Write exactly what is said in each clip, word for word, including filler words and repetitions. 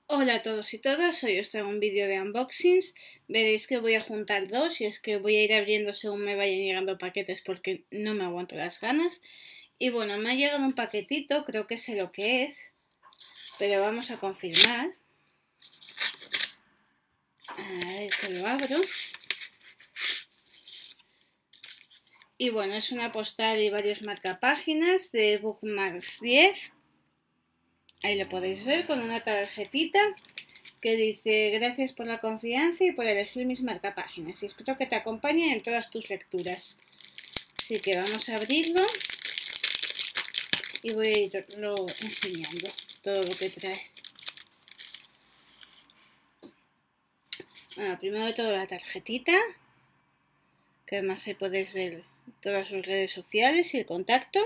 Hola a todos y todas, hoy os traigo un vídeo de unboxings. Veréis que voy a juntar dos y es que voy a ir abriendo según me vayan llegando paquetes porque no me aguanto las ganas. Y bueno, me ha llegado un paquetito, creo que sé lo que es, pero vamos a confirmar. A ver que lo abro. Y bueno, es una postal y varios marcapáginas de Bookmarks diez. Ahí lo podéis ver con una tarjetita que dice: gracias por la confianza y por elegir mis marcapáginas y espero que te acompañen en todas tus lecturas. Así que vamos a abrirlo y voy a irlo enseñando todo lo que trae. Bueno, primero de todo la tarjetita, que además ahí podéis ver todas sus redes sociales y el contacto.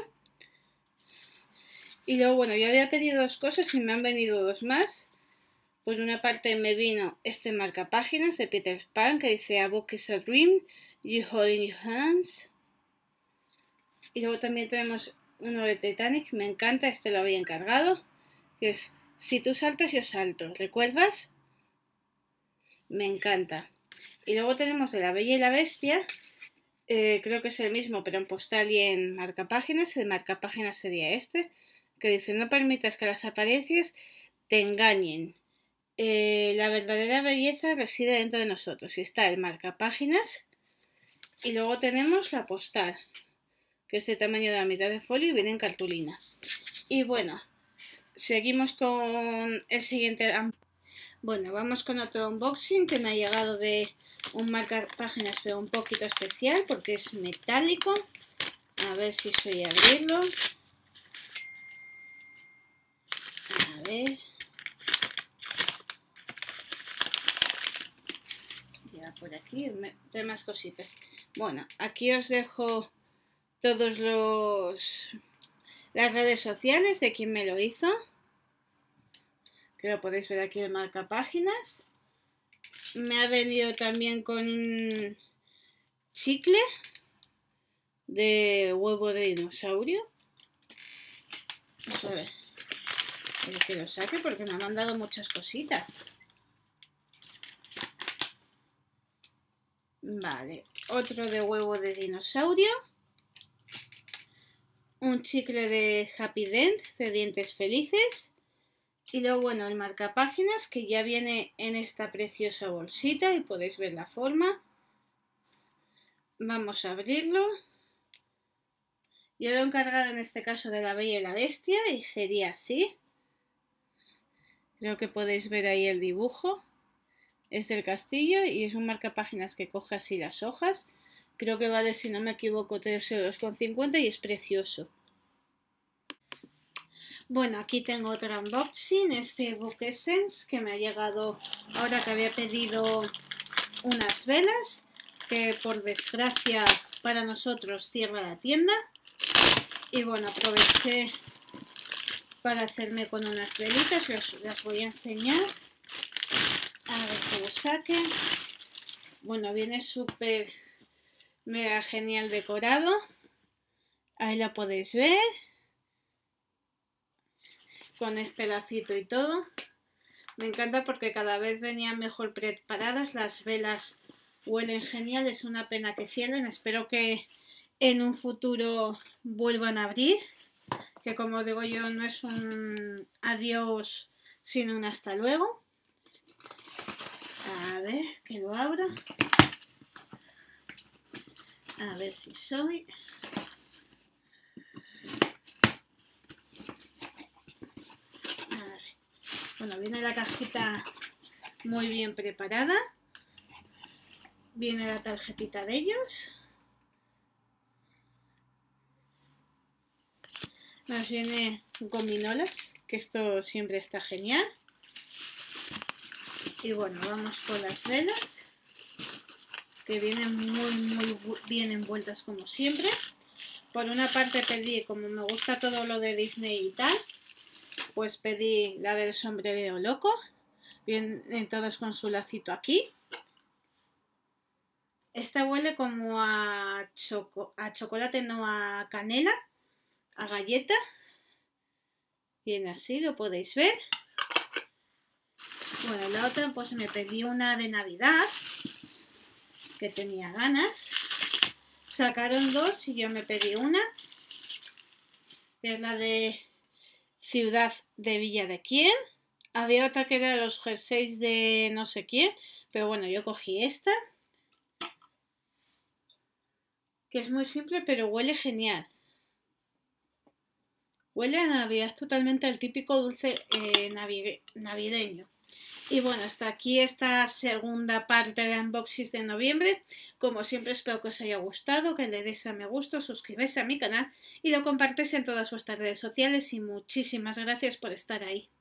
Y luego, bueno, yo había pedido dos cosas y me han venido dos más. Por una parte me vino este marcapáginas de Peter Pan que dice: A book is a dream, you hold in your hands. Y luego también tenemos uno de Titanic, me encanta, este lo había encargado, que es: si tú saltas yo salto, ¿recuerdas? Me encanta. Y luego tenemos de La Bella y la Bestia, eh, creo que es el mismo pero en postal y en marcapáginas. El marcapáginas sería este, que dice: no permitas que las apariencias te engañen. Eh, la verdadera belleza reside dentro de nosotros. Y está el marcapáginas. Y luego tenemos la postal, que es de tamaño de la mitad de folio y viene en cartulina. Y bueno, seguimos con el siguiente. Bueno, vamos con otro unboxing que me ha llegado de un marcapáginas pero un poquito especial porque es metálico. A ver si soy a abrirlo. A ver. Ya por aquí, trae más cositas. Bueno, aquí os dejo todos los las redes sociales de quien me lo hizo, que lo podéis ver aquí en marcapáginas. Me ha venido también con un chicle de huevo de dinosaurio. Vamos a ver, quiero que lo saque porque me han mandado muchas cositas. Vale, otro de huevo de dinosaurio. Un chicle de Happy Dent, de dientes felices. Y luego, bueno, el marcapáginas que ya viene en esta preciosa bolsita y podéis ver la forma. Vamos a abrirlo. Yo lo he encargado en este caso de La Bella y la Bestia y sería así. Creo que podéis ver ahí el dibujo. Es del castillo y es un marcapáginas que coge así las hojas. Creo que vale, si no me equivoco, tres euros con cincuenta y es precioso. Bueno, aquí tengo otro unboxing, este Book Essence que me ha llegado ahora que había pedido unas velas, que por desgracia para nosotros cierra la tienda. Y bueno, aproveché para hacerme con unas velitas, las, las voy a enseñar. A ver que lo saque. Bueno, viene súper mega genial decorado. Ahí la podéis ver. Con este lacito y todo. Me encanta porque cada vez venían mejor preparadas. Las velas huelen genial. Es una pena que cierren. Espero que en un futuro vuelvan a abrir. Que como digo yo, no es un adiós, sino un hasta luego. A ver, que lo abra. A ver si soy. A ver. Bueno, viene la cajita muy bien preparada. Viene la tarjetita de ellos. Nos viene gominolas, que esto siempre está genial. Y bueno, vamos con las velas, que vienen muy muy bien envueltas como siempre. Por una parte pedí, como me gusta todo lo de Disney y tal, pues pedí la del sombrero loco. Vienen todas con su lacito aquí. Esta huele como a, choco, a chocolate, no a canela, a galleta. Viene así, lo podéis ver. Bueno, la otra pues me pedí una de Navidad, que tenía ganas. Sacaron dos y yo me pedí una, que es la de Ciudad de Villa de Quién. Había otra que era los jerseys de no sé quién, pero bueno, yo cogí esta, que es muy simple, pero huele genial. Huele a Navidad, totalmente al típico dulce eh, navideño. Y bueno, hasta aquí esta segunda parte de unboxing de noviembre. Como siempre, espero que os haya gustado, que le deis a me gusta, suscribáis a mi canal y lo compartáis en todas vuestras redes sociales. Y muchísimas gracias por estar ahí.